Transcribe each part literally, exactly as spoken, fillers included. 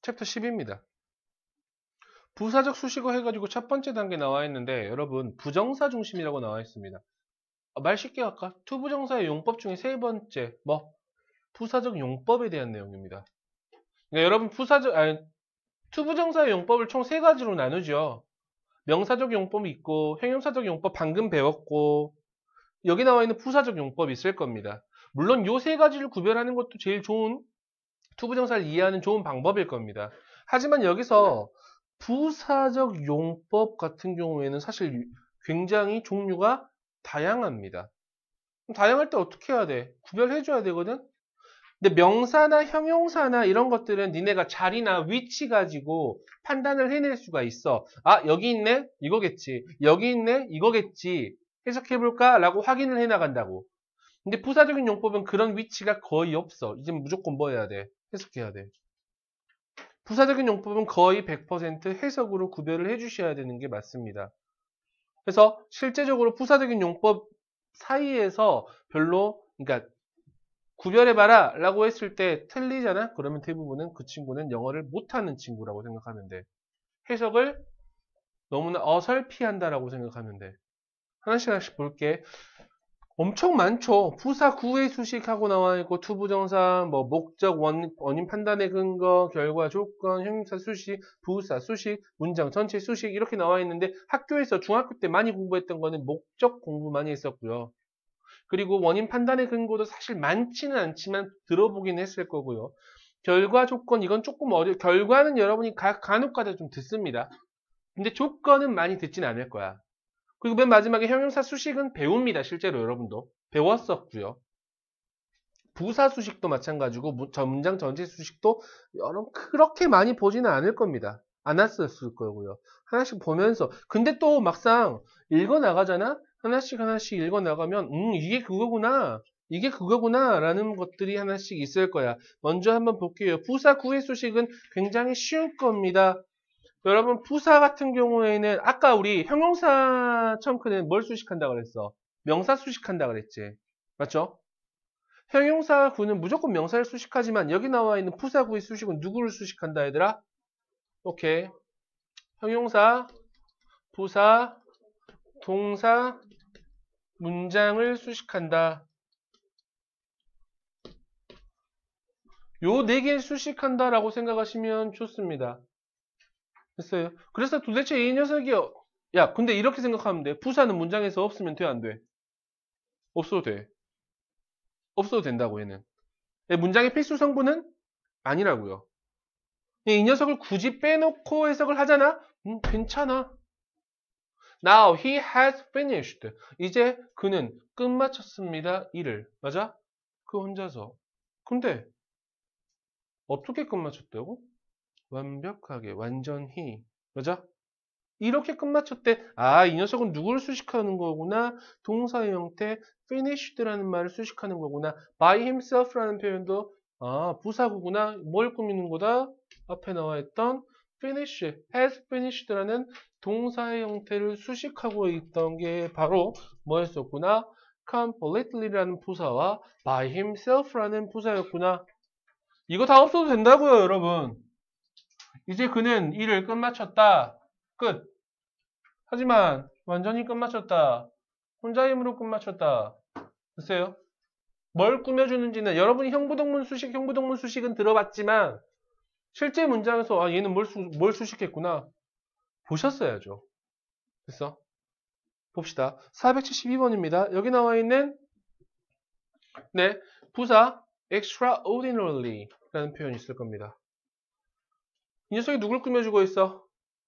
챕터 십입니다. 부사적 수식어 해가지고 첫 번째 단계 나와 있는데 여러분 부정사 중심이라고 나와 있습니다. 아, 말 쉽게 할까? 투부정사의 용법 중에 세 번째 뭐? 부사적 용법에 대한 내용입니다. 그러니까 여러분 부사적 아니 투부정사의 용법을 총 세 가지로 나누죠. 명사적 용법이 있고 형용사적 용법 방금 배웠고 여기 나와 있는 부사적 용법이 있을 겁니다. 물론 요 세 가지를 구별하는 것도 제일 좋은 투부정사를 이해하는 좋은 방법일 겁니다. 하지만 여기서 부사적 용법 같은 경우에는 사실 굉장히 종류가 다양합니다. 다양할 때 어떻게 해야 돼? 구별해줘야 되거든? 근데 명사나 형용사나 이런 것들은 니네가 자리나 위치 가지고 판단을 해낼 수가 있어. 아, 여기 있네? 이거겠지. 여기 있네? 이거겠지. 해석해볼까? 라고 확인을 해나간다고. 근데 부사적인 용법은 그런 위치가 거의 없어. 이제 무조건 뭐 해야 돼? 해석해야 돼. 부사적인 용법은 거의 백 퍼센트 해석으로 구별을 해주셔야 되는 게 맞습니다. 그래서 실제적으로 부사적인 용법 사이에서 별로, 그러니까 구별해봐라 라고 했을 때 틀리잖아? 그러면 대부분은 그 친구는 영어를 못하는 친구라고 생각하면 돼. 해석을 너무나 어설피한다라고 생각하면 돼. 하나씩 하나씩 볼게. 엄청 많죠. 부사 구의 수식하고 나와 있고 투부정사, 뭐 목적, 원, 원인 판단의 근거, 결과, 조건, 형용사 수식, 부사 수식, 문장 전체 수식 이렇게 나와 있는데 학교에서 중학교 때 많이 공부했던 거는 목적 공부 많이 했었고요. 그리고 원인 판단의 근거도 사실 많지는 않지만 들어보긴 했을 거고요. 결과, 조건 이건 조금 어려. 결과는 여러분이 가, 간혹가다 좀 듣습니다. 근데 조건은 많이 듣진 않을 거야. 그리고 맨 마지막에 형용사 수식은 배웁니다. 실제로 여러분도 배웠었고요. 부사 수식도 마찬가지고 문장 전체 수식도 여러분 그렇게 많이 보지는 않을 겁니다. 안 왔었을 거고요. 하나씩 보면서 근데 또 막상 읽어 나가잖아. 하나씩 하나씩 읽어 나가면 음 이게 그거구나. 이게 그거구나 라는 것들이 하나씩 있을 거야. 먼저 한번 볼게요. 부사 구의 수식은 굉장히 쉬울 겁니다. 여러분 부사 같은 경우에는 아까 우리 형용사 청크는 뭘 수식한다 그랬어? 명사 수식한다 그랬지. 맞죠? 형용사 구는 무조건 명사를 수식하지만 여기 나와 있는 부사 구의 수식은 누구를 수식한다 얘들아? 오케이. 형용사, 부사, 동사, 문장을 수식한다. 요 네 개를 수식한다라고 생각하시면 좋습니다. 됐어요. 그래서 도대체 이 녀석이 야 근데 이렇게 생각하면 돼. 부사는 문장에서 없으면 돼 안 돼? 없어도 돼. 없어도 된다고 얘는. 문장의 필수 성분은 아니라고요. 이 녀석을 굳이 빼놓고 해석을 하잖아? 음, 괜찮아. Now he has finished. 이제 그는 끝마쳤습니다. 일을. 맞아? 그 혼자서. 근데 어떻게 끝마쳤다고? 완벽하게, 완전히. 맞아? 이렇게 끝마쳤대. 아, 이 녀석은 누구를 수식하는 거구나. 동사의 형태 finished라는 말을 수식하는 거구나. by himself라는 표현도 아, 부사구구나. 뭘 꾸미는 거다? 앞에 나와 있던 finish, has finished라는 동사의 형태를 수식하고 있던 게 바로 뭐였었구나? completely라는 부사와 by himself라는 부사였구나. 이거 다 없어도 된다고요, 여러분. 이제 그는 일을 끝마쳤다. 끝. 하지만 완전히 끝마쳤다. 혼자 힘으로 끝마쳤다. 글쎄요. 뭘 꾸며주는지는 여러분이 형부동문 수식, 형부동문 수식은 들어봤지만 실제 문장에서 아 얘는 뭘, 수, 뭘 수식했구나. 보셨어야죠. 됐어? 봅시다. 사백칠십이 번입니다. 여기 나와 있는 네 부사 extraordinarily 라는 표현이 있을 겁니다. 이 녀석이 누굴 꾸며주고 있어?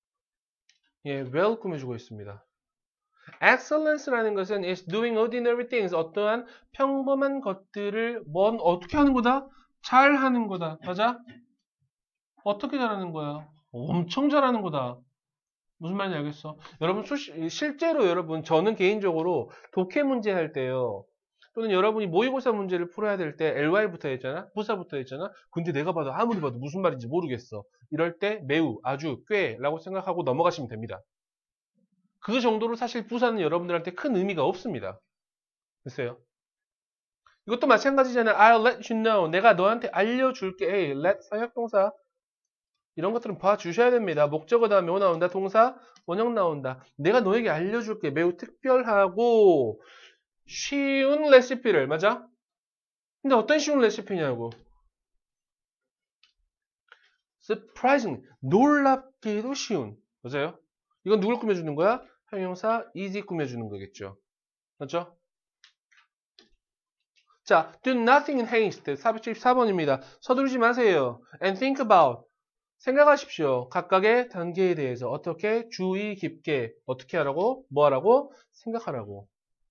예, well 꾸며주고 있습니다. Excellence라는 것은 is doing ordinary things. 어떠한 평범한 것들을 뭔 어떻게 하는 거다? 잘 하는 거다. 맞아? 어떻게 잘하는 거야? 엄청 잘하는 거다. 무슨 말인지 알겠어? 여러분 수시, 실제로 여러분 저는 개인적으로 독해 문제 할 때요. 또는 여러분이 모의고사 문제를 풀어야 될 때 엘와이부터 했잖아? 부사부터 했잖아? 근데 내가 봐도 아무리 봐도 무슨 말인지 모르겠어. 이럴 때 매우, 아주, 꽤 라고 생각하고 넘어가시면 됩니다. 그 정도로 사실 부사는 여러분들한테 큰 의미가 없습니다. 됐어요? 이것도 마찬가지잖아요. I'll let you know. 내가 너한테 알려줄게. Hey, let 사역동사 이런 것들은 봐주셔야 됩니다. 목적어 다음에 뭐 나온다? 동사, 원형 나온다. 내가 너에게 알려줄게. 매우 특별하고 쉬운 레시피를, 맞아? 근데 어떤 쉬운 레시피냐고. surprising, 놀랍게도 쉬운. 맞아요? 이건 누굴 꾸며주는 거야? 형용사 easy 꾸며주는 거겠죠. 맞죠? 자, do nothing in haste. 사백칠십사 번입니다. 서두르지 마세요. and think about. 생각하십시오. 각각의 단계에 대해서 어떻게 주의 깊게 어떻게 하라고? 뭐 하라고? 생각하라고.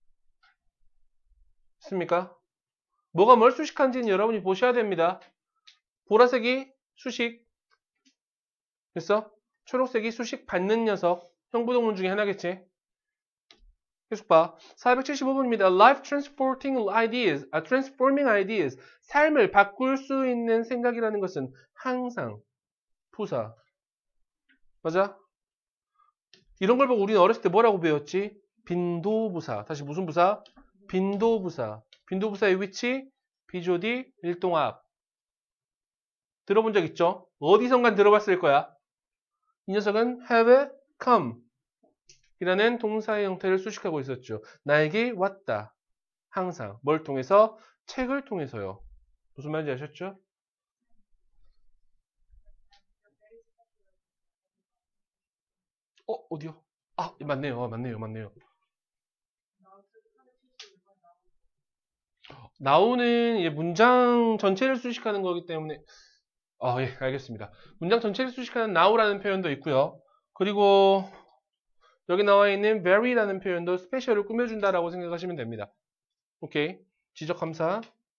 됐습니까? 뭐가 뭘 수식한지는 여러분이 보셔야 됩니다. 보라색이 수식. 됐어? 초록색이 수식 받는 녀석. 형부동문 중에 하나겠지? 계속 봐. 사백칠십오 번입니다. Life transporting ideas, 아, transforming ideas. 삶을 바꿀 수 있는 생각이라는 것은 항상 부사. 맞아? 이런 걸 보고 우리는 어렸을 때 뭐라고 배웠지? 빈도부사. 다시 무슨 부사? 빈도부사. 빈도부사의 위치? 비조디 일동합. 들어본 적 있죠? 어디선간 들어봤을 거야. 이 녀석은 have come 이라는 동사의 형태를 수식하고 있었죠. 나에게 왔다. 항상. 뭘 통해서? 책을 통해서요. 무슨 말인지 아셨죠? 어, 어디요? 아, 맞네요. 아, 맞네요. 맞네요. 나오는 예, 문장 전체를 수식하는 거기 때문에 아, 예, 알겠습니다. 문장 전체를 수식하는 now라는 표현도 있고요. 그리고 여기 나와 있는 very라는 표현도 스페셜을 꾸며준다라고 생각하시면 됩니다. 오케이. 지적 감사.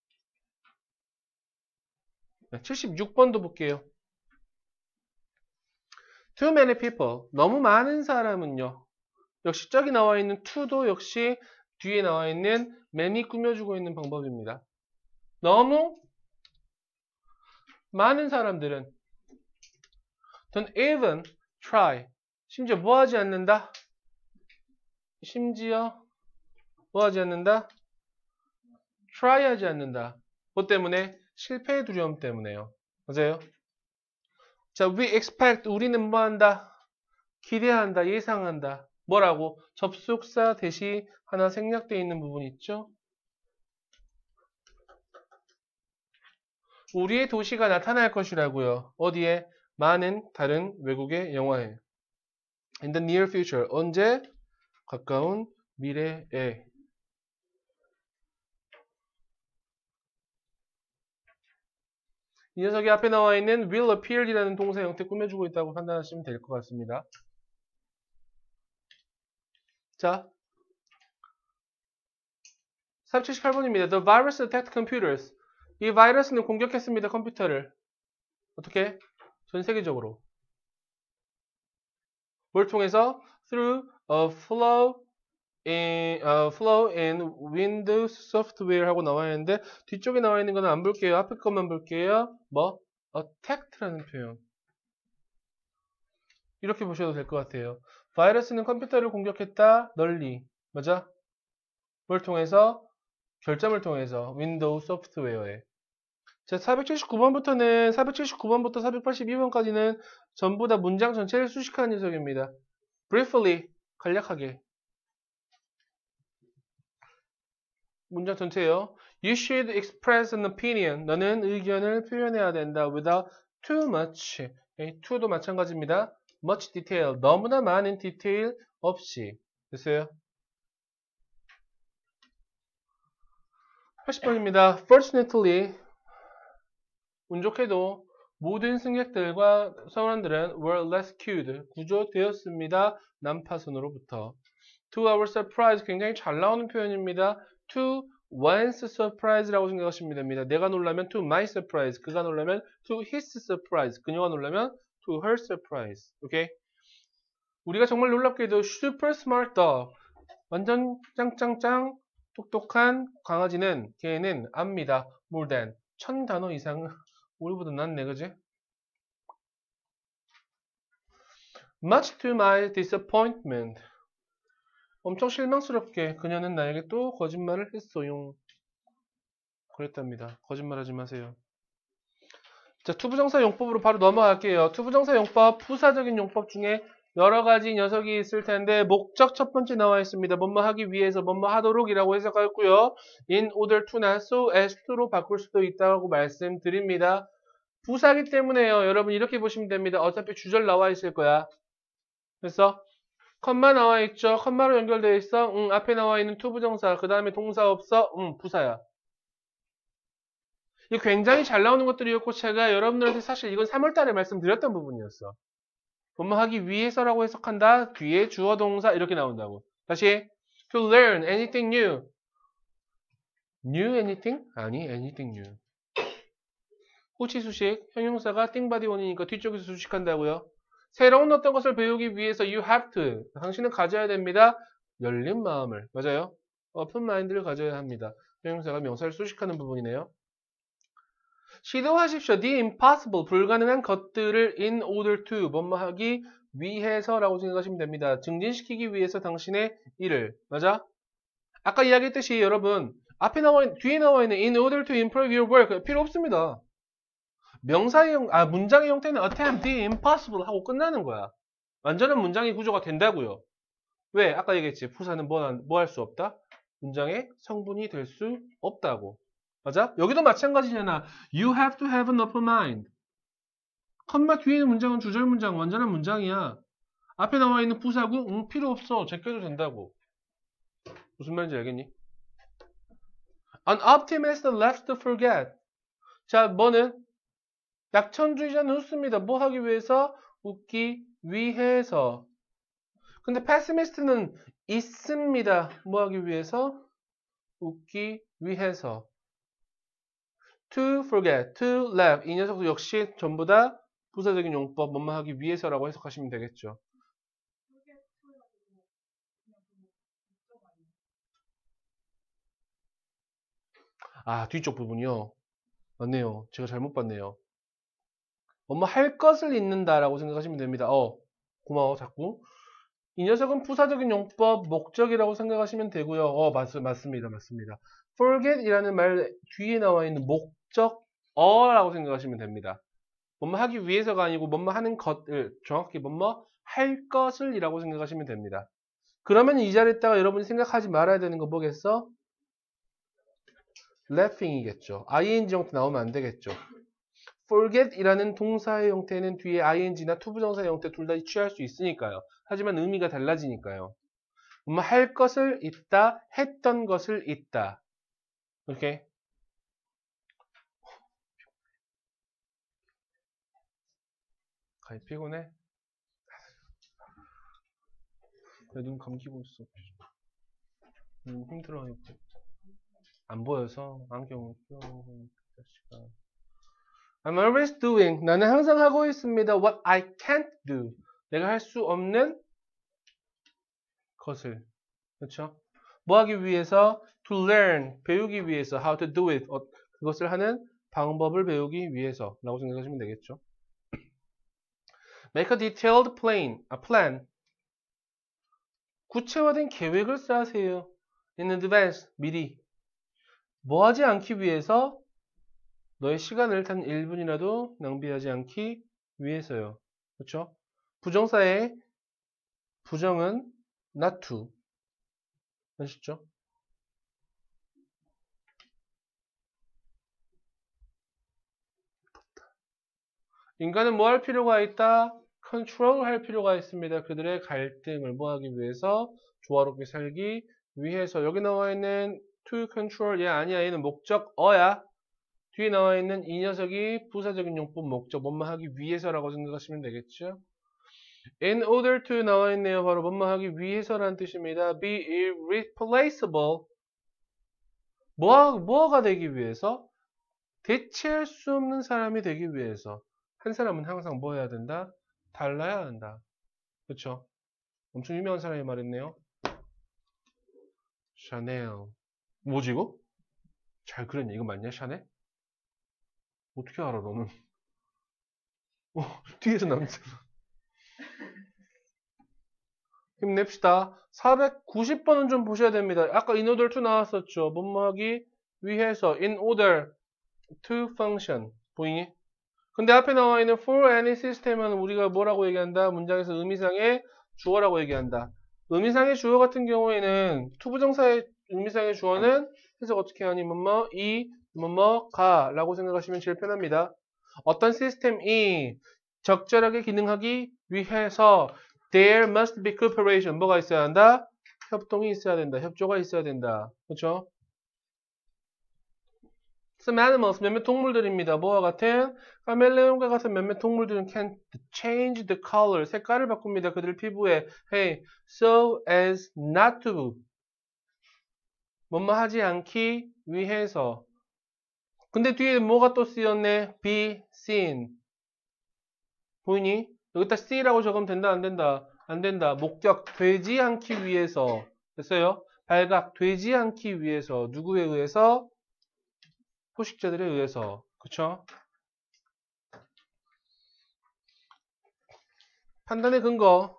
네, 칠십육 번도 볼게요. Too many people. 너무 많은 사람은요. 역시 저기 나와 있는 to도 역시 뒤에 나와 있는 many 꾸며주고 있는 방법입니다. 너무 많은 사람들은 don't even try. 심지어 뭐 하지 않는다? 심지어 뭐 하지 않는다? try 하지 않는다. 뭐 때문에? 실패의 두려움 때문에요. 맞아요? 자, we expect. 우리는 뭐 한다? 기대한다, 예상한다. 뭐라고? 접속사 대시 하나 생략되어 있는 부분 있죠? 우리의 도시가 나타날 것이라고요. 어디에? 많은 다른 외국의 영화에. In the near future. 언제? 가까운 미래에. 이 녀석이 앞에 나와 있는 will appear이라는 동사 형태 꾸며주고 있다고 판단하시면 될 것 같습니다. 자, 사백칠십팔 번입니다. The virus attacked computers. 이 바이러스는 공격했습니다. 컴퓨터를. 어떻게? 전 세계적으로. 뭘 통해서? Through a flaw in, uh, flaw in Windows software 하고 나와 있는데 뒤쪽에 나와 있는 거는 안 볼게요. 앞에 것만 볼게요. 뭐? attacked라는 표현. 이렇게 보셔도 될 것 같아요. 바이러스는 컴퓨터를 공격했다. 널리. 맞아? 뭘 통해서? 결점을 통해서 윈도우 소프트웨어에. 자, 사백칠십구 번부터는 사백칠십구 번부터 사백팔십이 번까지는 전부 다 문장 전체를 수식하는 녀석입니다. briefly, 간략하게. 문장 전체예요. You should express an opinion. 너는 의견을 표현해야 된다. without too much. 네, to도 마찬가지입니다. much detail. 너무나 많은 디테일 없이. 됐어요? 팔십 번입니다. Fortunately, 운 좋게도 모든 승객들과 선원들은 were rescued, 구조되었습니다. 난파선으로부터. To our surprise, 굉장히 잘 나오는 표현입니다. To one's surprise라고 생각하시면 됩니다. 내가 놀라면 to my surprise, 그가 놀라면 to his surprise, 그녀가 놀라면 to her surprise. 오케이? 우리가 정말 놀랍게도 super smart dog, 완전 짱짱짱 똑똑한 강아지는 걔는 압니다. more than 천 단어 이상 우리보다 낫네, 그지? Much to my disappointment. 엄청 실망스럽게 그녀는 나에게 또 거짓말을 했어요. 그랬답니다. 거짓말하지 마세요. 자, 투부정사 용법으로 바로 넘어갈게요. 투부정사 용법, 부사적인 용법 중에 여러 가지 녀석이 있을 텐데 목적 첫 번째 나와 있습니다. 뭐뭐 하기 위해서 뭐뭐 하도록이라고 해석하였고요. in order to나 so as to로 바꿀 수도 있다고 말씀드립니다. 부사기 때문에요. 여러분 이렇게 보시면 됩니다. 어차피 주절 나와 있을 거야. 그래서 컴마 나와 있죠. 컴마로 연결되어 있어. 응, 앞에 나와 있는 투부정사. 그 다음에 동사 없어. 응, 부사야. 이거 굉장히 잘 나오는 것들이었고 제가 여러분들한테 사실 이건 삼월 달에 말씀드렸던 부분이었어. 뭐뭐 하기 위해서라고 해석한다. 뒤에 주어 동사 이렇게 나온다고. 다시 to learn anything new. new anything? 아니, anything new. 호치 수식, 형용사가 띵바디 원이니까 뒤쪽에서 수식한다고요. 새로운 어떤 것을 배우기 위해서 you have to. 당신은 가져야 됩니다. 열린 마음을. 맞아요. open mind를 가져야 합니다. 형용사가 명사를 수식하는 부분이네요. 시도하십시오. The impossible, 불가능한 것들을 in order to, 뭐뭐 하기 위해서라고 생각하시면 됩니다. 증진시키기 위해서 당신의 일을. 맞아? 아까 이야기했듯이 여러분, 앞에 나와 있는, 뒤에 나와 있는 in order to improve your work 필요 없습니다. 명사의 형, 아, 문장의 형태는 attempt the impossible 하고 끝나는 거야. 완전한 문장의 구조가 된다고요. 왜? 아까 얘기했지. 부사는 뭐, 뭐 할 수 없다? 문장의 성분이 될 수 없다고. 맞아? 여기도 마찬가지잖아. You have to have an open mind. 컴마 뒤에 있는 문장은 주절 문장, 완전한 문장이야. 앞에 나와 있는 부사구, 응, 필요 없어. 제껴도 된다고. 무슨 말인지 알겠니? An optimist loves to forget. 자, 뭐는? 약천주의자는 웃습니다. 뭐 하기 위해서? 웃기 위해서. 근데 pessimist는 있습니다. 뭐 하기 위해서? 웃기 위해서. to forget, to laugh. 이 녀석도 역시 전부 다 부사적인 용법, 뭐뭐 하기 위해서라고 해석하시면 되겠죠. 아, 뒤쪽 부분이요. 맞네요. 제가 잘못 봤네요. 뭐뭐 할 것을 잊는다라고 생각하시면 됩니다. 어, 고마워, 자꾸. 이 녀석은 부사적인 용법, 목적이라고 생각하시면 되고요. 어, 맞, 맞습니다. 맞습니다. forget이라는 말 뒤에 나와 있는 목적어라고 생각하시면 됩니다. 뭐뭐 하기 위해서가 아니고 뭐뭐 하는 것을, 정확히 뭐뭐 할 것을 이라고 생각하시면 됩니다. 그러면 이 자리에다가 여러분이 생각하지 말아야 되는 거 뭐겠어? laughing이겠죠. ing 형태 나오면 안 되겠죠. forget이라는 동사의 형태는 뒤에 ing나 투부정사의 형태 둘 다 취할 수 있으니까요. 하지만 의미가 달라지니까요. 뭐 할 것을 잊다, 했던 것을 잊다. 이렇게. 가히 피곤해? 내 눈 감기고 있어. 음, 힘들어. 안 보여서 안경을 끼워놓은 자식아. I'm always doing. 나는 항상 하고 있습니다. What I can't do. 내가 할 수 없는 것을. 그렇죠? 뭐 하기 위해서? To learn. 배우기 위해서. How to do it. 어, 그것을 하는 방법을 배우기 위해서. 라고 생각하시면 되겠죠. Make a detailed plan. A plan. 구체화된 계획을 짜세요. In advance. 미리. 뭐 하지 않기 위해서? 너의 시간을 단 일 분이라도 낭비하지 않기 위해서요. 그렇죠? 부정사의 부정은 not to. 아시죠? 인간은 뭐 할 필요가 있다? 컨트롤 할 필요가 있습니다. 그들의 갈등을 뭐 하기 위해서? 조화롭게 살기 위해서. 여기 나와 있는 to control 얘 아니야. 얘는 목적어야. 뒤에 나와 있는 이 녀석이 부사적인 용법 목적 뭐뭐 하기 위해서라고 생각하시면 되겠죠. In order to 나와 있네요. 바로 뭐뭐 하기 위해서라는 뜻입니다. Be irreplaceable. 뭐, 뭐가 되기 위해서? 대체할 수 없는 사람이 되기 위해서. 한 사람은 항상 뭐 해야 된다? 달라야 한다. 그렇죠? 엄청 유명한 사람이 말했네요. 샤넬. 뭐지 이거? 잘 그렸냐? 이거 맞냐? 샤넬? 어떻게 알아 너는? 어, 뒤에서 남자. 힘냅시다. 사백구십 번은 좀 보셔야 됩니다. 아까 in order to 나왔었죠. 뭐뭐 하기 위해서 in order to function. 보이니? 근데 앞에 나와 있는 for any system은 우리가 뭐라고 얘기한다? 문장에서 의미상의 주어라고 얘기한다. 의미상의 주어 같은 경우에는 투부정사의 의미상의 주어는 해석 어떻게 하니? 뭐뭐 이 뭐뭐 가라고 생각하시면 제일 편합니다. 어떤 시스템이 적절하게 기능하기 위해서 there must be cooperation. 뭐가 있어야 한다? 협동이 있어야 된다. 협조가 있어야 된다. 그렇죠? Some animals, 몇몇 동물들입니다. 뭐와 같은? 카멜레온과 같은 몇몇 동물들은 can change the color, 색깔을 바꿉니다. 그들 피부에. Hey, so as not to. 뭐뭐 하지 않기 위해서. 근데 뒤에 뭐가 또 쓰였네? be seen. 보이니? 여기다 see라고 적으면 된다, 안 된다? 안 된다. 목격, 되지 않기 위해서. 됐어요? 발각, 되지 않기 위해서. 누구에 의해서? 포식자들에 의해서. 그쵸? 판단의 근거.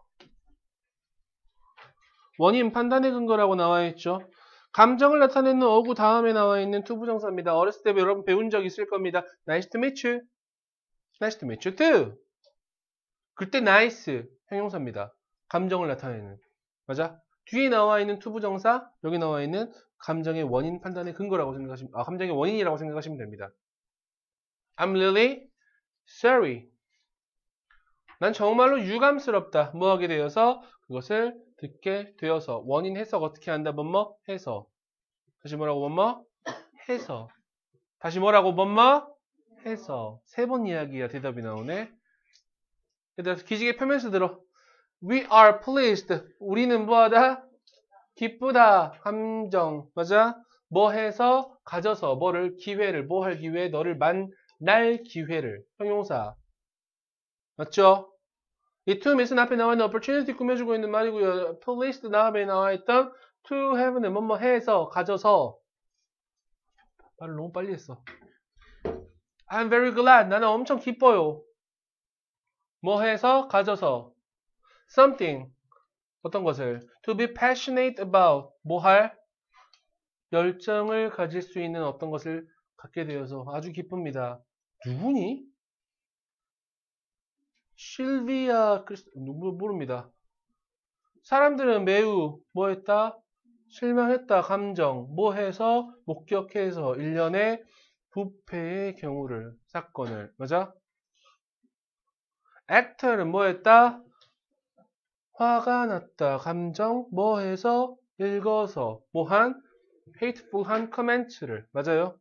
원인 판단의 근거라고 나와 있죠. 감정을 나타내는 어구 다음에 나와 있는 투부정사입니다. 어렸을 때 여러분 배운 적 있을 겁니다. Nice to meet you. Nice to meet you too. 그때 nice 형용사입니다. 감정을 나타내는. 맞아? 뒤에 나와 있는 투부정사, 여기 나와 있는 감정의 원인 판단의 근거라고 생각하시면, 아, 감정의 원인이라고 생각하시면 됩니다. I'm really sorry. 난 정말로 유감스럽다. 뭐 하게 되어서 그것을 듣게 되어서 원인 해석 어떻게 한다? 뭐뭐 해서. 다시 뭐라고 뭐뭐 해서. 다시 뭐라고 뭐뭐 해서. 세 번 이야기야 대답이 나오네. 그래서 기지개 펴면서 들어. We are pleased. 우리는 뭐하다? 기쁘다. 감정. 맞아? 뭐 해서 가져서 뭐를 기회를 뭐 할 기회 너를 만날 기회를 형용사. 맞죠? 이 to meet은 앞에 나와 있는 opportunity 꾸며주고 있는 말이고요. pleased 다음에 나와 있던 to have는 뭐뭐 해서 가져서. 말을 너무 빨리 했어. I'm very glad. 나는 엄청 기뻐요. 뭐 해서 가져서. something. 어떤 것을. to be passionate about. 뭐 할? 열정을 가질 수 있는 어떤 것을 갖게 되어서 아주 기쁩니다. 누구니? 실비아 크리스 누구 모릅니다. 사람들은 매우 뭐 했다? 실망했다. 감정 뭐 해서 목격해서 일련의 부패의 경우를 사건을 맞아? actor는 뭐 했다? 화가 났다. 감정 뭐 해서 읽어서 뭐한 hateful한 커멘트를 맞아요?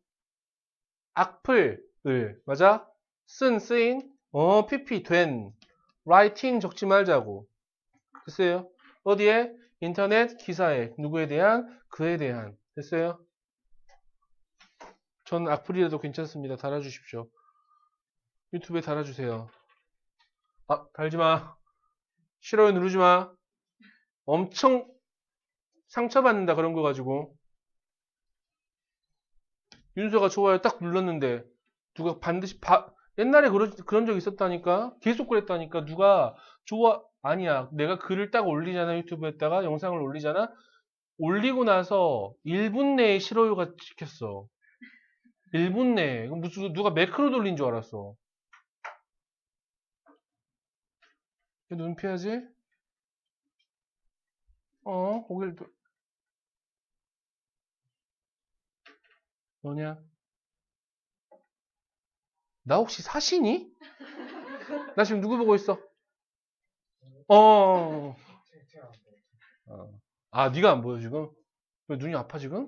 악플을 맞아? 쓴 쓰인 어 pp 된 writing 적지 말자고 됐어요? 어디에? 인터넷 기사에 누구에 대한? 그에 대한 됐어요? 전 악플이라도 괜찮습니다. 달아주십시오. 유튜브에 달아주세요. 아 달지마. 싫어요 누르지마. 엄청 상처받는다 그런 거 가지고. 윤서가 좋아요 딱 눌렀는데 누가 반드시 바, 옛날에 그런, 그런 적 있었다니까 계속 그랬다니까 누가 좋아 아니야 내가 글을 딱 올리잖아 유튜브에다가 영상을 올리잖아 올리고 나서 일 분 내에 싫어요가 찍혔어. 일 분 내에 무슨 누가 매크로 돌린 줄 알았어. 왜 눈 피하지? 어 고개를 도... 뭐냐? 나 혹시 사신이? 나 지금 누구 보고 있어? 어. 어. 아, 네가 안 보여 지금? 왜 눈이 아파 지금?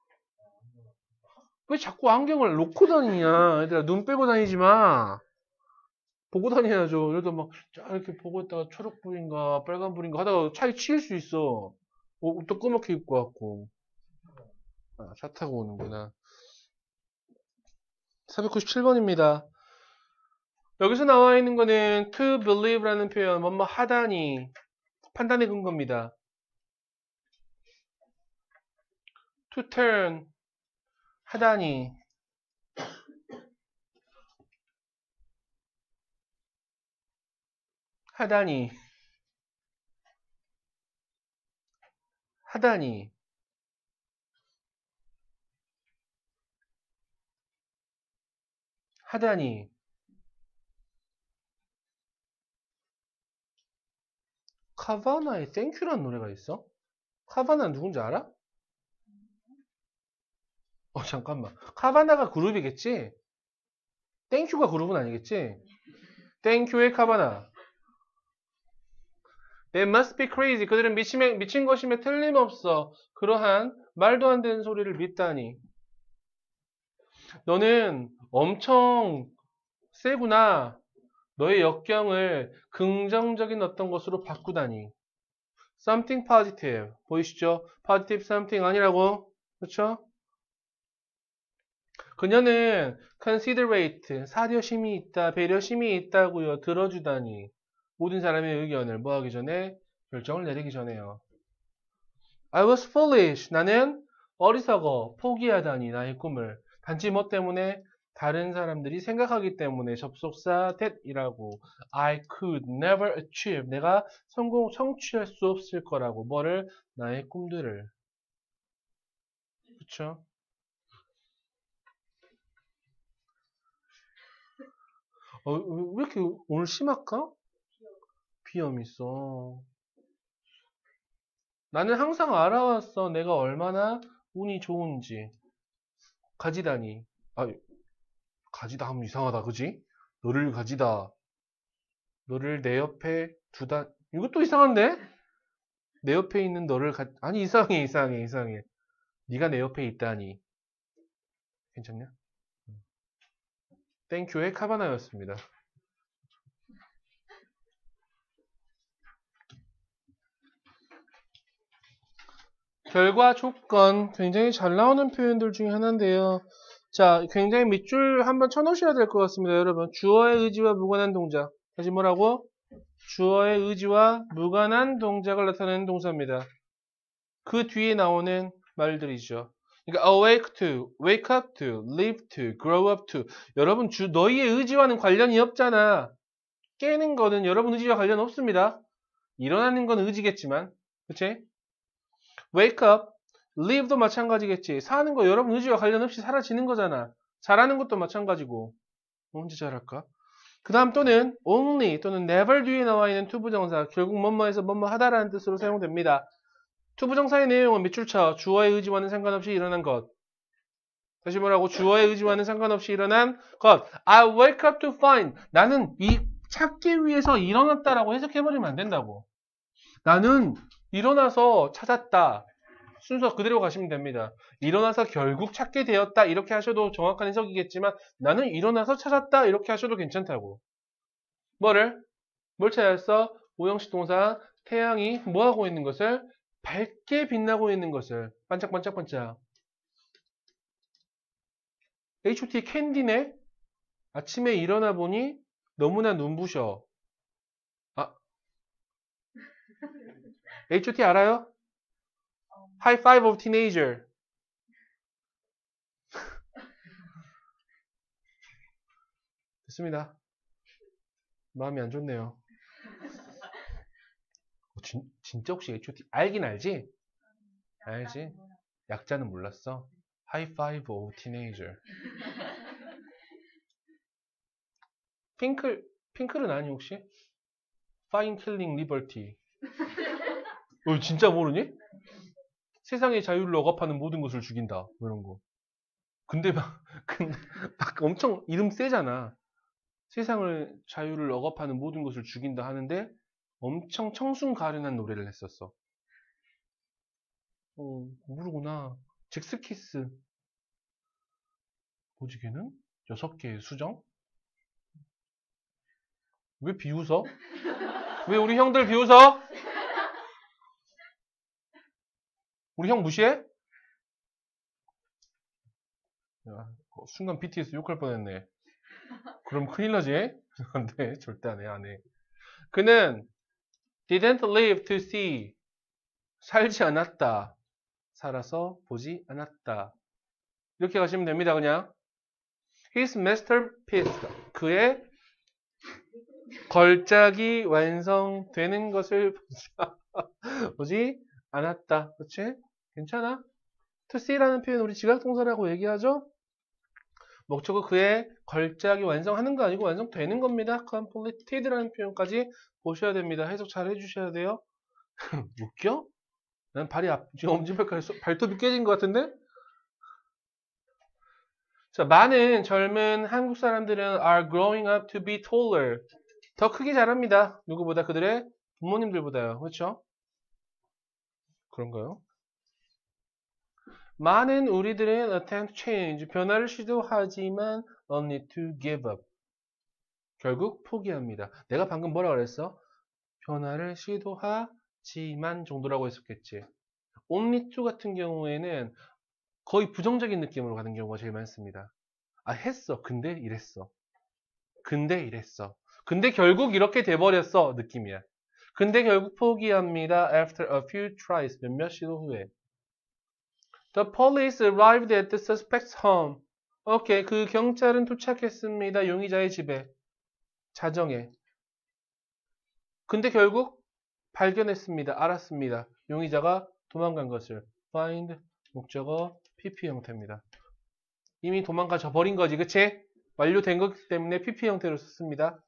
왜 자꾸 안경을 놓고 다니냐? 얘들아 눈 빼고 다니지 마. 보고 다녀야죠. 그래도 막 이렇게 보고 있다가 초록불인가 빨간불인가 하다가 차에 치일 수 있어. 옷도 꺼멓게 입고 왔고. 아, 차 타고 오는구나. 사백구십칠 번입니다. 여기서 나와 있는 거는 to believe라는 표현, 뭐뭐 하다니 판단의 근거입니다. to turn 하다니 하다니 하다니 하다니 카바나의 땡큐라는 노래가 있어? 카바나 누군지 알아? 어, 잠깐만. 카바나가 그룹이겠지? 땡큐가 그룹은 아니겠지? 땡큐의 카바나. They must be crazy. 그들은 미친, 미친 것임에 틀림없어. 그러한 말도 안 되는 소리를 믿다니. 너는 엄청 세구나. 너의 역경을 긍정적인 어떤 것으로 바꾸다니. Something positive. 보이시죠? Positive something 아니라고. 그렇죠? 그녀는 considerate, 사려심이 있다, 배려심이 있다고요. 들어주다니. 모든 사람의 의견을 뭐 하기 전에? 결정을 내리기 전에요. I was foolish. 나는 어리석어. 포기하다니 나의 꿈을. 단지 뭐 때문에? 다른 사람들이 생각하기 때문에 접속사 that이라고. I could never achieve. 내가 성공, 성취할 수 없을 거라고. 뭐를? 나의 꿈들을. 그쵸? 어, 왜 이렇게 오늘 심할까? 비염 있어. 나는 항상 알아왔어. 내가 얼마나 운이 좋은지. 가지다니. 아, 가지다 하면 이상하다, 그지? 너를 가지다. 너를 내 옆에 두다. 이것도 이상한데? 내 옆에 있는 너를 가, 아니, 이상해, 이상해, 이상해. 네가 내 옆에 있다니. 괜찮냐? 땡큐의 카바나였습니다. 결과 조건 굉장히 잘 나오는 표현들 중에 하나인데요. 자, 굉장히 밑줄 한번 쳐놓으셔야 될 것 같습니다, 여러분. 주어의 의지와 무관한 동작. 다시 뭐라고? 주어의 의지와 무관한 동작을 나타내는 동사입니다. 그 뒤에 나오는 말들이죠. 그러니까 awake to, wake up to, live to, grow up to. 여러분, 주, 너희의 의지와는 관련이 없잖아. 깨는 거는 여러분 의지와 관련 없습니다. 일어나는 건 의지겠지만, 그치? wake up, live도 마찬가지겠지. 사는 거 여러분 의지와 관련 없이 사라지는 거잖아. 잘하는 것도 마찬가지고. 언제 잘할까? 그 다음 또는 only 또는 never 뒤에 나와 있는 투부정사. 결국 뭐뭐에서 뭐뭐 하다라는 뜻으로 사용됩니다. 투부정사의 내용은 밑줄 쳐. 주어의 의지와는 상관없이 일어난 것. 다시 뭐라고? 주어의 의지와는 상관없이 일어난 것. I wake up to find. 나는 이 찾기 위해서 일어났다라고 해석해버리면 안 된다고. 나는 일어나서 찾았다. 순서 그대로 가시면 됩니다. 일어나서 결국 찾게 되었다. 이렇게 하셔도 정확한 해석이겠지만 나는 일어나서 찾았다. 이렇게 하셔도 괜찮다고. 뭐를? 뭘 찾았어? 오형식 동사 태양이 뭐하고 있는 것을? 밝게 빛나고 있는 것을. 반짝반짝반짝. 에이치오티 캔디네? 아침에 일어나 보니 너무나 눈부셔. 아, 에이치오티 알아요? High five of teenager. 됐습니다. 마음이 안 좋네요. 어, 진, 진짜 혹시 에이치오티 알긴 알지? 알지? 약자는 몰랐어. High five of teenager. 핑클, 핑클은 아니 혹시? Fine killing liberty. 어, 진짜 모르니? 세상의 자유를 억압하는 모든 것을 죽인다. 뭐 이런 거. 근데 막, 근데 막 엄청 이름 세잖아. 세상을 자유를 억압하는 모든 것을 죽인다 하는데 엄청 청순가련한 노래를 했었어. 어, 모르구나. 잭스키스. 뭐지 걔는? 여섯 개의 수정? 왜 비웃어? 왜 우리 형들 비웃어? 우리 형 무시해? 야, 순간 비티에스 욕할 뻔했네. 그럼 큰일 나지? 안 돼. 절대 안 해, 안 해. 그는 didn't live to see. 살지 않았다. 살아서 보지 않았다. 이렇게 가시면 됩니다, 그냥. His masterpiece. 그의 걸작이 완성되는 것을 보지 않았다. 그렇지? 괜찮아? to see라는 표현 우리 지각동사라고 얘기하죠? 목적은 그의 걸작이 완성하는 거 아니고 완성되는 겁니다. completed라는 표현까지 보셔야 됩니다. 해석 잘 해주셔야 돼요. 웃겨? 난 발이 앞, 지금 엄지발가락, 발톱이 깨진 것 같은데? 자, 많은 젊은 한국 사람들은 are growing up to be taller. 더 크게 자랍니다. 누구보다 그들의 부모님들보다요. 그렇죠? 그런가요? 많은 우리들은 attempt change, 변화를 시도하지만 only to give up. 결국 포기합니다. 내가 방금 뭐라 그랬어? 변화를 시도하지만 정도라고 했었겠지. only to 같은 경우에는 거의 부정적인 느낌으로 가는 경우가 제일 많습니다. 아, 했어. 근데 이랬어. 근데 이랬어. 근데 결국 이렇게 돼버렸어. 느낌이야. 근데 결국 포기합니다. After a few tries. 몇몇 시도 후에. The police arrived at the suspect's home. 오케이. 그 경찰은 도착했습니다. 용의자의 집에. 자정에. 근데 결국 발견했습니다. 알았습니다. 용의자가 도망간 것을. find 목적어 피피 형태입니다. 이미 도망가 버린 거지. 그치? 완료된 거기 때문에 피피 형태로 썼습니다.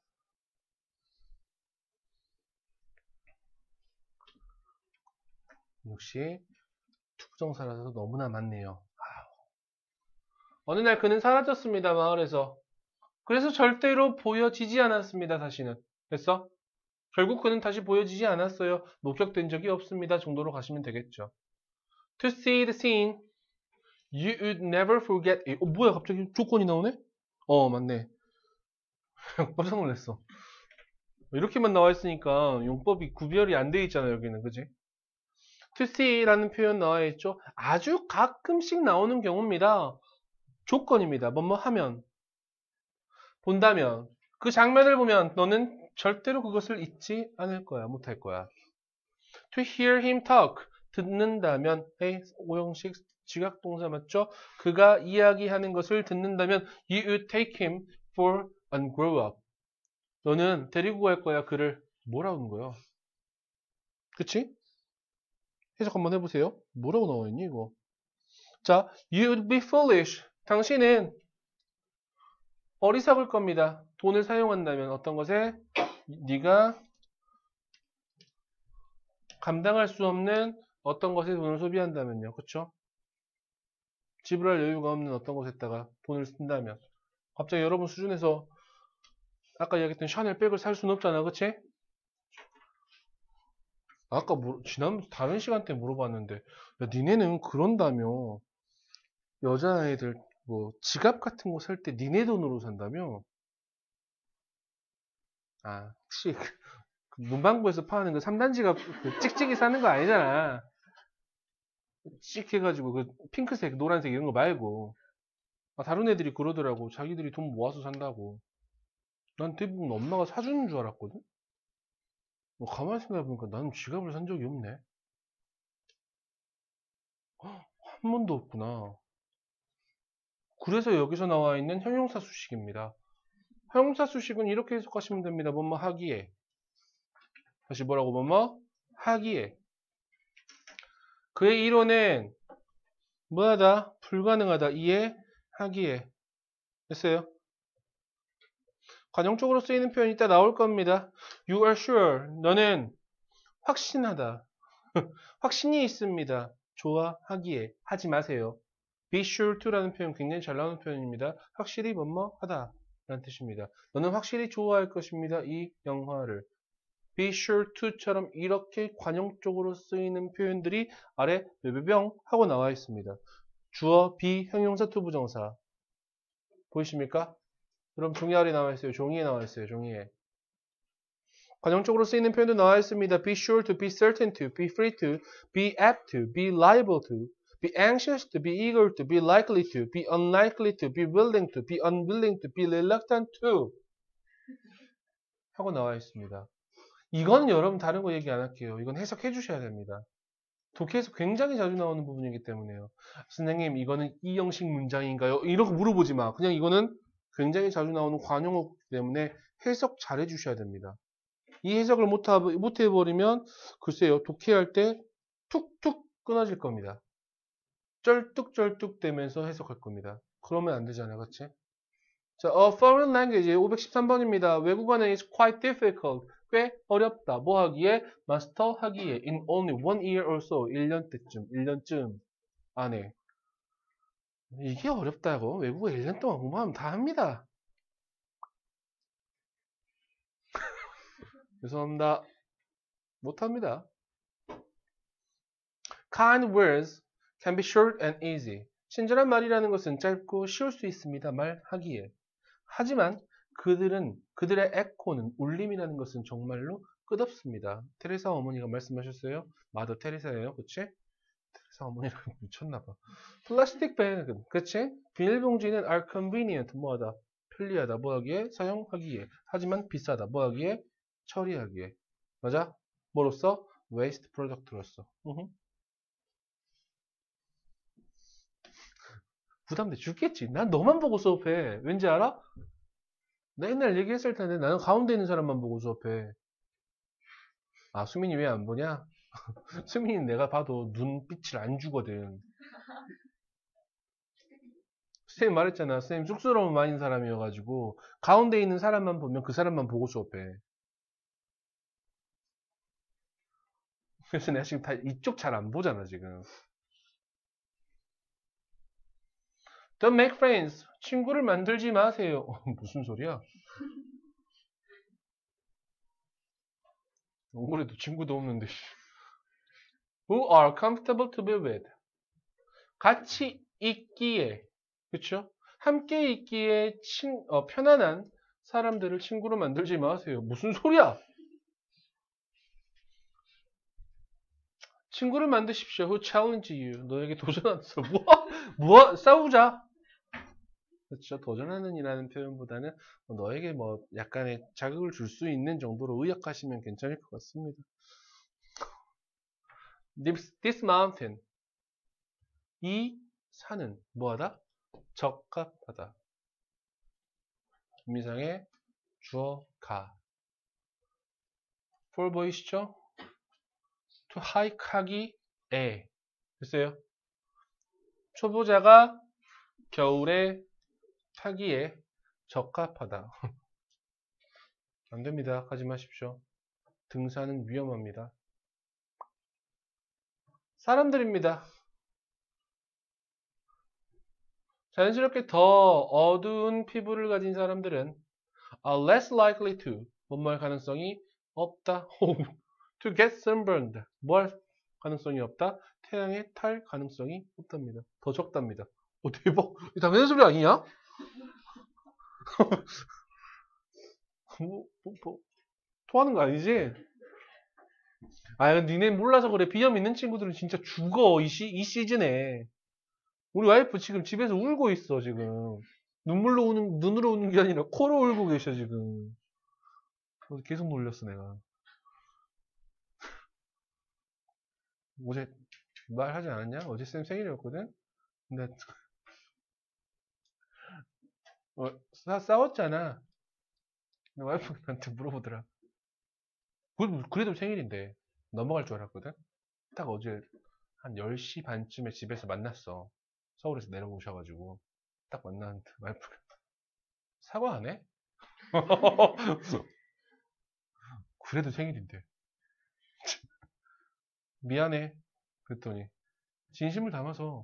역시 투부정사라서 너무나 많네요. 어느 날 그는 사라졌습니다. 마을에서. 그래서 절대로 보여지지 않았습니다. 다시는. 됐어? 결국 그는 다시 보여지지 않았어요. 목격된 적이 없습니다. 정도로 가시면 되겠죠. To see the scene, you would never forget it. 어, 뭐야 갑자기 조건이 나오네? 어, 맞네. 깜짝 놀랐어. 이렇게만 나와 있으니까 용법이 구별이 안 돼 있잖아요. 여기는. 그지? To see라는 표현 나와 있죠. 아주 가끔씩 나오는 경우입니다. 조건입니다. 뭐뭐 하면. 본다면. 그 장면을 보면 너는 절대로 그것을 잊지 않을 거야. 못할 거야. To hear him talk. 듣는다면. hey, 오형식 지각동사 맞죠? 그가 이야기하는 것을 듣는다면 you would take him for a grow up. 너는 데리고 갈 거야. 그를. 뭐라는 거야? 그치? 해석 한번 해보세요. 뭐라고 나와 있니 이거? 자, you would be foolish. 당신은 어리석을 겁니다. 돈을 사용한다면 어떤 것에 네가 감당할 수 없는 어떤 것에 돈을 소비한다면요. 그렇죠? 지불할 여유가 없는 어떤 것에다가 돈을 쓴다면 갑자기 여러분 수준에서 아까 이야기했던 샤넬 백을 살 수는 없잖아. 그치? 아까 뭐, 지난 다른 시간 때 물어봤는데 야, 니네는 그런다며 여자애들 뭐 지갑 같은 거 살 때 니네 돈으로 산다며? 아 혹시 그 문방구에서 파는 그 삼 단 지갑 그 찍찍이 사는 거 아니잖아. 찍 해가지고 그 핑크색, 노란색 이런 거 말고 아, 다른 애들이 그러더라고. 자기들이 돈 모아서 산다고. 난 대부분 엄마가 사주는 줄 알았거든. 뭐 가만히 생각해보니까 나는 지갑을 산 적이 없네. 한 번도 없구나. 그래서 여기서 나와 있는 형용사 수식입니다. 형용사 수식은 이렇게 해석하시면 됩니다. 뭐뭐 하기에. 다시 뭐라고 뭐뭐 하기에. 그의 이론은 뭐하다? 불가능하다. 이해하기에. 됐어요? 관용적으로 쓰이는 표현이 이따 나올 겁니다. You are sure. 너는 확신하다. 확신이 있습니다. 좋아하기에. 하지 마세요. Be sure to라는 표현 굉장히 잘 나오는 표현입니다. 확실히 뭐뭐 하다 라는 뜻입니다. 너는 확실히 좋아할 것입니다. 이 영화를. Be sure to처럼 이렇게 관용적으로 쓰이는 표현들이 아래 묘병 하고 나와 있습니다. 주어, be, 형용사, to 부정사. 보이십니까? 그럼 종이 아래 나와 있어요. 종이에 나와 있어요. 종이에. 관용적으로 쓰이는 표현도 나와 있습니다. Be sure to, be certain to, be free to, be apt to, be liable to, be anxious to, be eager to, be likely to, be unlikely to, be willing to, be unwilling to, be reluctant to 하고 나와 있습니다. 이건 여러분 다른 거 얘기 안 할게요. 이건 해석해 주셔야 됩니다. 독해에서 굉장히 자주 나오는 부분이기 때문에요. 선생님 이거는 이 형식 문장인가요? 이렇게 물어보지 마. 그냥 이거는 굉장히 자주 나오는 관용어이기 때문에 해석 잘 해주셔야 됩니다. 이 해석을 못 해버리면 글쎄요. 독해할 때 툭툭 끊어질 겁니다. 쩔뚝쩔뚝 되면서 해석할 겁니다. 그러면 안 되잖아요. 그치? 자, a foreign language 오백십삼 번입니다. 외국어는 is quite difficult. 꽤 어렵다. 뭐 하기에? 마스터 하기에. In only one year or so. 일 년 때쯤, 일 년쯤 안에. 이게 어렵다고? 외국어 일 년 동안 공부하면 다 합니다. 죄송합니다. 못합니다. Kind words can be short and easy. 친절한 말이라는 것은 짧고 쉬울 수 있습니다. 말하기에. 하지만 그들은 그들의 에코는 울림이라는 것은 정말로 끝없습니다. 테레사 어머니가 말씀하셨어요. 마더 테레사예요. 그치? 테레사 어머니랑 미쳤나봐. 플라스틱 백, 그치? 비닐봉지는 are convenient, 뭐하다? 편리하다. 뭐하기에? 사용하기에. 하지만 비싸다. 뭐하기에? 처리하기에. 맞아? 뭐로써? waste product로서. 으흠. 부담돼 죽겠지. 난 너만 보고 수업해. 왠지 알아? 나 옛날 얘기했을 텐데 나는 가운데 있는 사람만 보고 수업해. 아, 수민이 왜 안 보냐? 수민이는 내가 봐도 눈빛을 안 주거든. 선생님 말했잖아. 선생님 쑥스러움 많은 사람이어가지고 가운데 있는 사람만 보면 그 사람만 보고 수업해. 그래서 내가 지금 다 이쪽 잘 안 보잖아 지금. Don't make friends. 친구를 만들지 마세요. 무슨 소리야? 그래도 친구도 없는데. Who are comfortable to be with. 같이 있기에, 그쵸? 함께 있기에 친, 어, 편안한 사람들을 친구로 만들지 마세요. 무슨 소리야? 친구를 만드십시오. Who challenge you. 너에게 도전하는 사람. 뭐? 뭐? 싸우자. 그렇죠. 도전하는 이라는 표현보다는 너에게 뭐 약간의 자극을 줄 수 있는 정도로 의역하시면 괜찮을 것 같습니다. This, this mountain. 이 산은 뭐하다? 적합하다. 김미상의 주어 가. for 보이시죠? to hike 하기에. 됐어요? 초보자가 겨울에 타기에 적합하다. 안 됩니다. 하지 마십시오. 등산은 위험합니다. 사람들입니다. 자연스럽게 더 어두운 피부를 가진 사람들은 are less likely to 뭐뭐 할 가능성이 없다. to get sunburned 뭐 할 가능성이 없다. 태양에 탈 가능성이 없답니다. 더 적답니다. 오, 대박. 이거 당연한 소리 아니냐? 뭐, 뭐, 뭐, 토하는 거 아니지? 아, 니네 몰라서 그래. 비염 있는 친구들은 진짜 죽어. 이, 시, 이 시즌에. 우리 와이프 지금 집에서 울고 있어, 지금. 눈물로 우는, 눈으로 우는 게 아니라 코로 울고 계셔, 지금. 계속 놀렸어, 내가. 어제 말하지 않았냐? 어제 쌤 생일이었거든? 근데, 어, 싸, 싸웠잖아. 근데 와이프가 나한테 물어보더라. 그래도 생일인데. 넘어갈 줄 알았거든? 딱 어제 한 열 시 반쯤에 집에서 만났어. 서울에서 내려오셔가지고. 딱 만났는데, 와이프가. 사과 안 해? 그래도 생일인데. 미안해. 그랬더니, 진심을 담아서.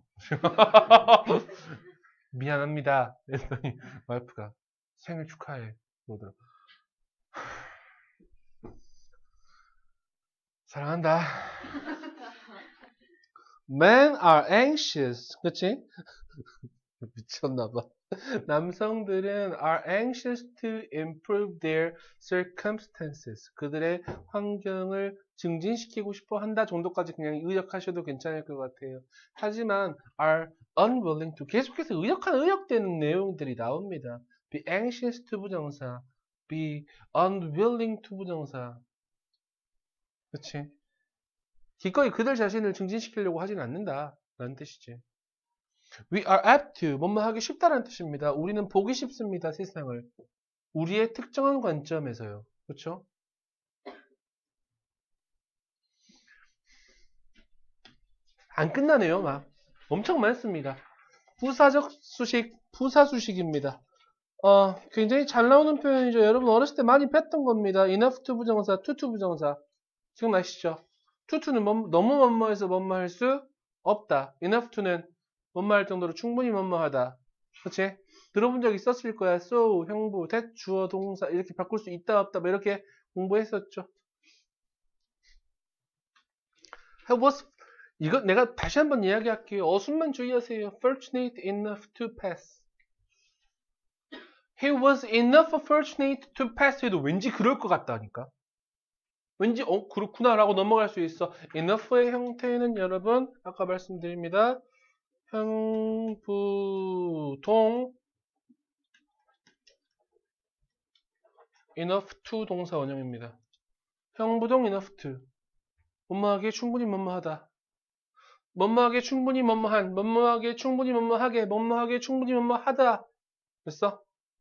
미안합니다. 그랬더니, 와이프가 생일 축하해. 그러더라. 사랑한다. Men are anxious. 그치? 미쳤나봐. 남성들은 are anxious to improve their circumstances. 그들의 환경을 증진시키고 싶어 한다 정도까지 그냥 의역하셔도 괜찮을 것 같아요. 하지만 are unwilling to 계속해서 의역한 의역되는 내용들이 나옵니다. be anxious to 부정사, be unwilling to 부정사. 그치? 기꺼이 그들 자신을 증진시키려고 하진 않는다 라는 뜻이지. We are apt to 뭐뭐 하기 쉽다라는 뜻입니다. 우리는 보기 쉽습니다. 세상을. 우리의 특정한 관점에서요. 그렇죠? 안 끝나네요. 막 엄청 많습니다. 부사적 수식, 부사수식입니다. 어, 굉장히 잘 나오는 표현이죠. 여러분 어렸을 때 많이 뵀던 겁니다. enough to 부정사, to to 부정사. 기억나시죠? to to는 뭐, 너무 뭐뭐해서 뭐뭐할 수 없다. enough to는 뭐뭐할 정도로 충분히 뭐뭐하다. 그치? 들어본 적 있었을 거야. so, 형부, that, 주어, 동사 이렇게 바꿀 수 있다 없다 뭐 이렇게 공부했었죠. was, 이거 내가 다시 한번 이야기할게요. 어순만 주의하세요. fortunate enough to pass. He was enough fortunate to pass 해도 왠지 그럴 것 같다니까. 왠지 어 그렇구나 라고 넘어갈 수 있어. enough의 형태는 여러분 아까 말씀드립니다. 형부동 enough to 동사 원형입니다. 형부동 enough to 뭐뭐하게 충분히 뭐뭐하다. 뭐뭐하게 충분히 뭐뭐한 뭐뭐하게 충분히 뭐뭐하게 뭐뭐하게 충분히 뭐뭐하다. 됐어?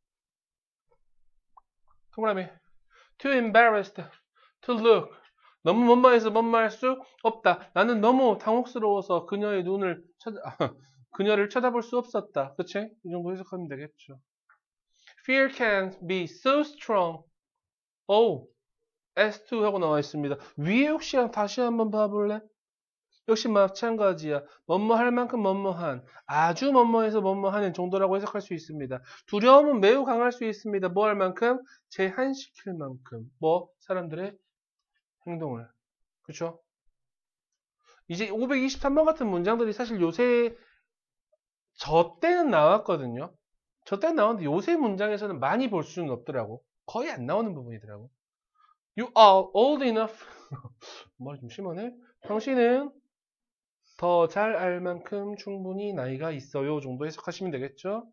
동그라미 too embarrassed to look 너무 뭐뭐해서 뭐뭐할 수 없다. 나는 너무 당혹스러워서 그녀의 눈을 쳐다 그녀를 쳐다볼 수 없었다. 그치? 이 정도 해석하면 되겠죠. Fear can be so strong. Oh, 에스 투 하고 나와 있습니다. 위에 혹시 다시 한번 봐볼래? 역시 마찬가지야. 뭐뭐 할 만큼 뭐뭐한, 아주 뭐뭐해서 뭐뭐하는 정도라고 해석할 수 있습니다. 두려움은 매우 강할 수 있습니다. 뭐 할 만큼? 제한시킬 만큼. 뭐? 사람들의 행동을. 그쵸? 이제 오백이십삼 번 같은 문장들이 사실 요새 저 때는 나왔거든요. 저 때는 나왔는데 요새 문장에서는 많이 볼 수는 없더라고. 거의 안 나오는 부분이더라고. You are old enough. 말이 좀 심하네. 당신은 더 잘 알 만큼 충분히 나이가 있어요. 정도 해석하시면 되겠죠.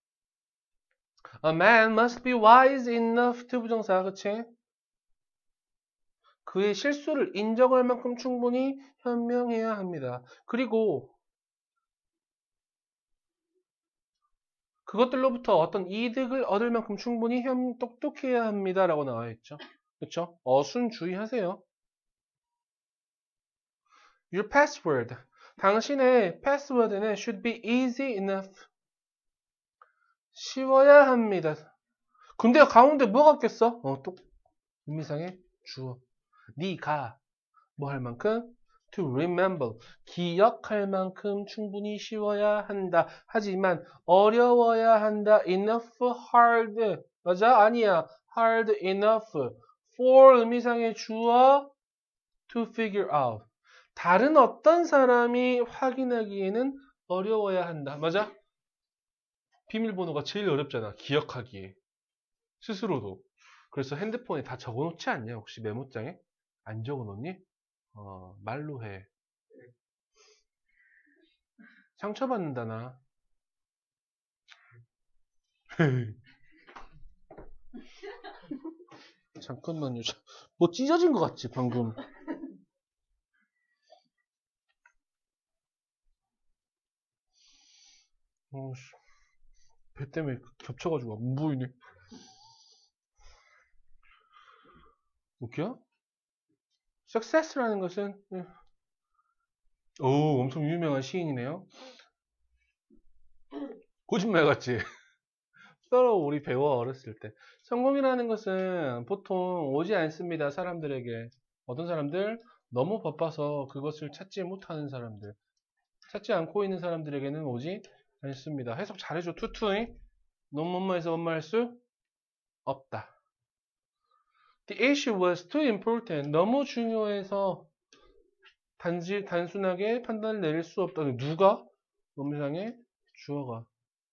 A man must be wise enough to 부정사. 그치? 그의 실수를 인정할 만큼 충분히 현명해야 합니다. 그리고 그것들로부터 어떤 이득을 얻을 만큼 충분히 현, 똑똑해야 합니다. 라고 나와 있죠. 그쵸? 어순 주의하세요. Your password. 당신의 패스워드는 should be easy enough. 쉬워야 합니다. 근데 가운데 뭐가 꼈어? 어, 또 의미상의 주어. 네가 뭐 할 만큼? To remember. 기억할 만큼 충분히 쉬워야 한다. 하지만 어려워야 한다. Enough hard. 맞아? 아니야. Hard enough. For 의미상의 주어. To figure out. 다른 어떤 사람이 확인하기에는 어려워야 한다. 맞아? 비밀번호가 제일 어렵잖아. 기억하기에. 스스로도. 그래서 핸드폰에 다 적어놓지 않냐? 혹시 메모장에? 안 적어놓니? 어, 말로 해. 상처받는다, 나. 잠깐만요. 뭐 찢어진 것 같지, 방금. 어, 씨. 배 때문에 겹쳐가지고 안 보이네. 웃겨? success라는 것은, 오, 엄청 유명한 시인이네요. 거짓말 같지? 서로 우리 배워 어렸을 때. 성공이라는 것은 보통 오지 않습니다. 사람들에게. 어떤 사람들? 너무 바빠서 그것을 찾지 못하는 사람들. 찾지 않고 있는 사람들에게는 오지 않습니다. 해석 잘해줘. 투투이. 너무 뭐뭐해서 뭐뭐할 수 없다. The issue was too important. 너무 중요해서 단지 단순하게 판단을 내릴 수 없다. 누가? 의미상의 주어가.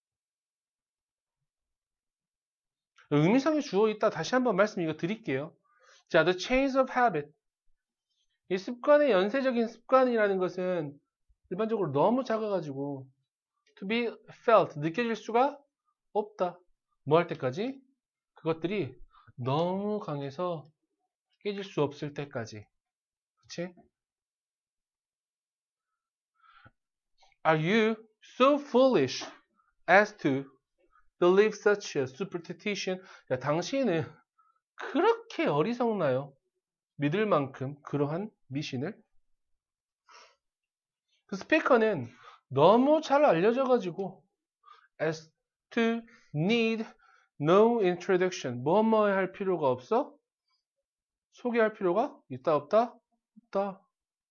의미상의 주어 있다. 다시 한번 말씀 이거 드릴게요. 자, the chains of habit. 이 습관의 연쇄적인 습관이라는 것은 일반적으로 너무 작아가지고 to be felt, 느껴질 수가 없다. 뭐 할 때까지? 그것들이 너무 강해서 깨질 수 없을 때까지. 그치? Are you so foolish as to believe such a superstition? 야, 당신은 그렇게 어리석나요? 믿을 만큼 그러한 미신을? 그 스피커는 너무 잘 알려져가지고 as to need No introduction. 뭐 뭐 할 필요가 없어? 소개할 필요가 있다 없다? 없다.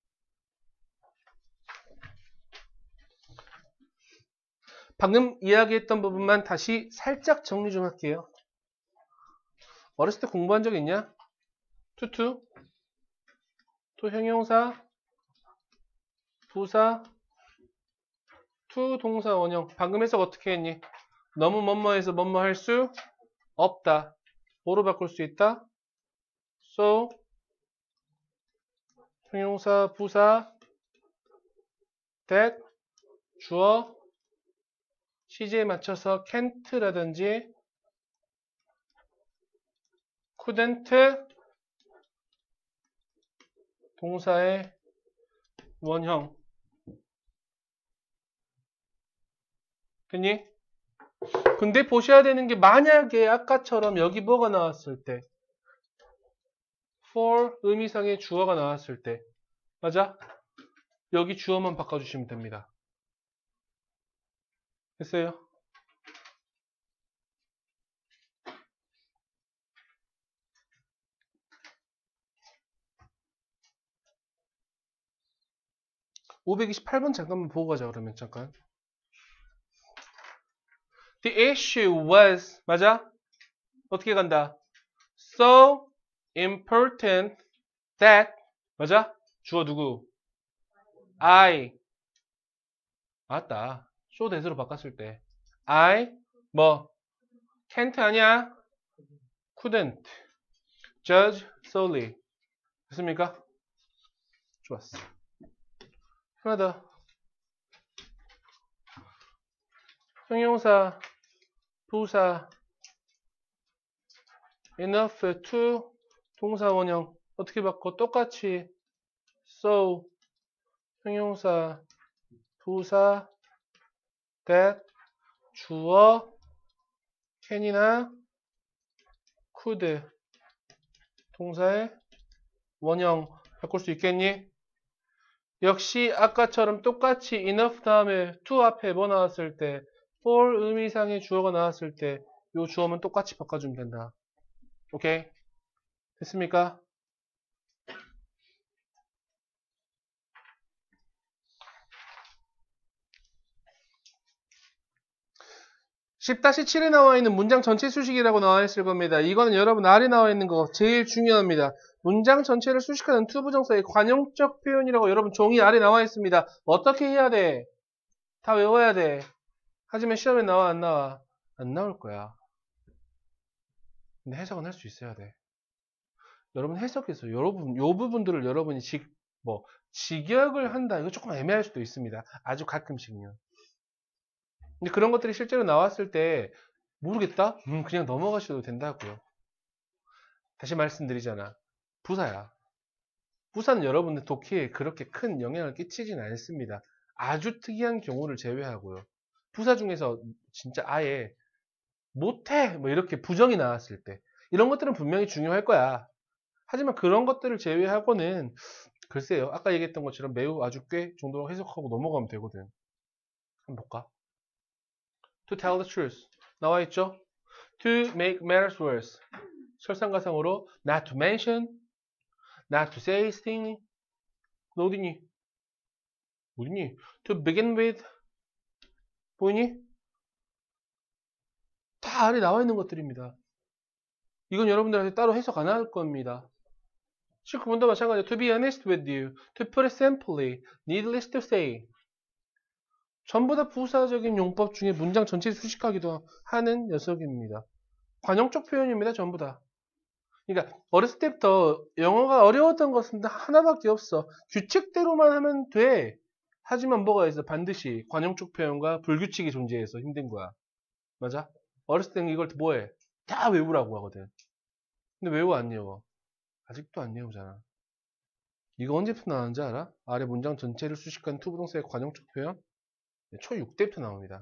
방금 이야기했던 부분만 다시 살짝 정리 좀 할게요. 어렸을 때 공부한 적 있냐? 투투, 투 형용사, 부사, 투 동사 원형. 방금 해석 어떻게 했니? 너무 뭐뭐해서 뭐뭐 할 수 없다. 뭐로 바꿀 수 있다? So, 형용사, 부사, that, 주어, 시제에 맞춰서 can't라든지 couldn't, 동사의 원형. 됐니? 근데 보셔야 되는 게 만약에 아까처럼 여기 뭐가 나왔을 때 for 의미상의 주어가 나왔을 때 맞아? 여기 주어만 바꿔주시면 됩니다. 됐어요? 오백이십팔 번 잠깐만 보고 가자 그러면 잠깐. The issue was 맞아? 어떻게 간다? So important that 맞아? 주어 누구? I 맞다. so that으로 바꿨을 때 I 뭐 can't 아니야? couldn't judge solely 됐습니까? 좋았어. 하나 더. 형용사, 부사, enough to 동사 원형 어떻게 바꿔? 똑같이 so 형용사, 부사, that 주어 can이나 could 동사의 원형 바꿀 수 있겠니? 역시 아까처럼 똑같이 enough 다음에 to 앞에 뭐 나왔을 때 for 의미상의 주어가 나왔을 때 이 주어만 똑같이 바꿔주면 된다. 오케이? 됐습니까? 십 칠에 나와 있는 문장 전체 수식이라고 나와 있을 겁니다. 이거는 여러분 아래 나와 있는 거 제일 중요합니다. 문장 전체를 수식하는 투부정사의 관용적 표현이라고 여러분 종이 아래 나와 있습니다. 어떻게 해야 돼? 다 외워야 돼. 하지만 시험에 나와 안 나와? 안 나올 거야. 근데 해석은 할 수 있어야 돼. 여러분 해석해서 여러분 요 부분들을 여러분이 직, 뭐 직역을 한다. 이거 조금 애매할 수도 있습니다. 아주 가끔씩요. 근데 그런 것들이 실제로 나왔을 때 모르겠다? 음, 그냥 넘어가셔도 된다고요. 다시 말씀드리잖아. 부사야. 부사는 여러분들 독해에 그렇게 큰 영향을 끼치진 않습니다. 아주 특이한 경우를 제외하고요. 부사 중에서 진짜 아예 못해 뭐 이렇게 부정이 나왔을 때 이런 것들은 분명히 중요할 거야. 하지만 그런 것들을 제외하고는 글쎄요. 아까 얘기했던 것처럼 매우 아주 꽤 정도로 해석하고 넘어가면 되거든. 한번 볼까? To tell the truth. 나와 있죠? To make matters worse. 설상가상으로 not to mention, not to say things. 너 어디니? 어디니? To begin with. 보이니? 다 아래 나와 있는 것들입니다. 이건 여러분들한테 따로 해석 안 할 겁니다. 십 구 번도 마찬가지로 to be honest with you, to put it simply, needless to say. 전부 다 부사적인 용법 중에 문장 전체를 수식하기도 하는 녀석입니다. 관용적 표현입니다. 전부 다. 그러니까 어렸을 때부터 영어가 어려웠던 것은 하나밖에 없어. 규칙대로만 하면 돼. 하지만 뭐가 있어? 반드시 관용적 표현과 불규칙이 존재해서 힘든 거야. 맞아? 어렸을 때는 이걸 뭐해? 다 외우라고 하거든. 근데 외워 안 외워? 아직도 안 외우잖아. 이거 언제부터 나왔는지 알아? 아래 문장 전체를 수식한 투부동사의 관용적 표현? 초육 때부터 나옵니다.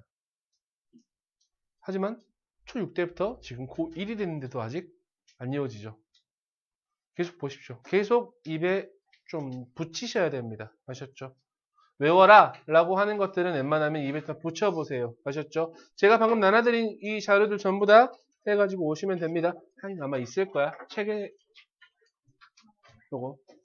하지만 초육 때부터 지금 고일이 됐는데도 아직 안 이어지죠. 계속 보십시오. 계속 입에 좀 붙이셔야 됩니다. 아셨죠? 외워라 라고 하는 것들은 웬만하면 입에 다 붙여보세요. 아셨죠? 제가 방금 나눠드린 이 자료들 전부 다 해가지고 오시면 됩니다. 한 아마 있을 거야. 책에 요거